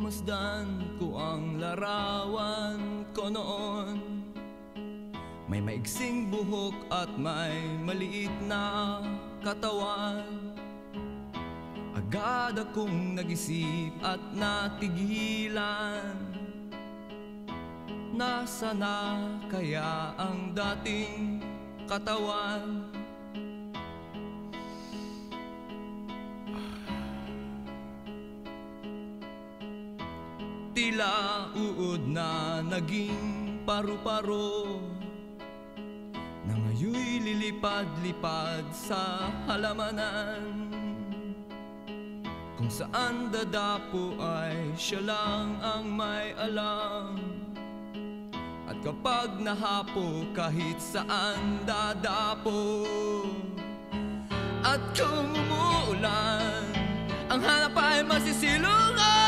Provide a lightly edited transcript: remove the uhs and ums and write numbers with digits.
Masdan ko ang larawan ko noon. May maiksing buhok at may maliit na katawan. Agad akong nag-isip at natigilan. Nasa na kaya ang dating katawan? Tila uod na naging paru-paro, na ngayon'y lilipad-lipad sa halamanan. Kung saan dadapo ay siya lang ang may alam. At kapag nahapo kahit saan dadapo. At kung umuulan, ang hanap ay masisilungan.